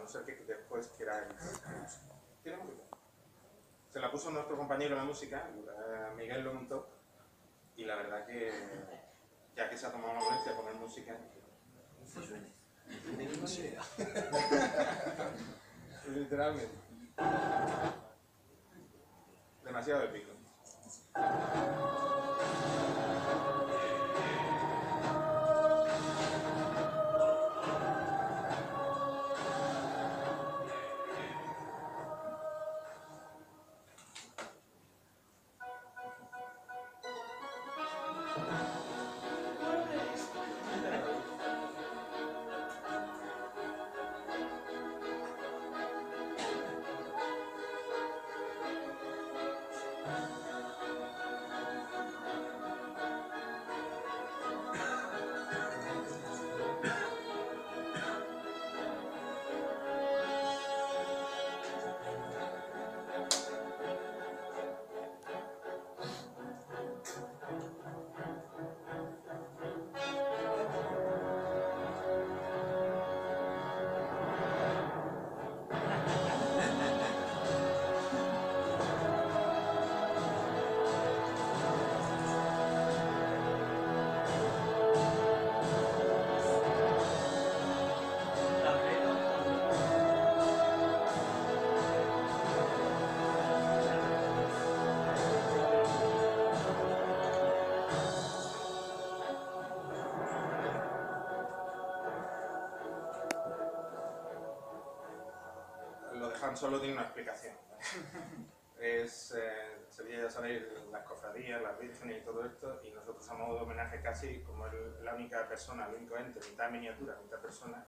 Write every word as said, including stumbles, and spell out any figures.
no ser que después queráis... ¿Tiene música? Se la puso nuestro compañero de música, Miguel lo montó, y la verdad que, ya que se ha tomado la molestia de poner música... Literalmente. Demasiado épico. Han Solo tiene una explicación. Es, eh, sería, ya sabéis, las cofradías, las vírgenes y todo esto, y nosotros a modo de homenaje casi, como es la única persona, el único ente, mitad miniatura, mitad persona,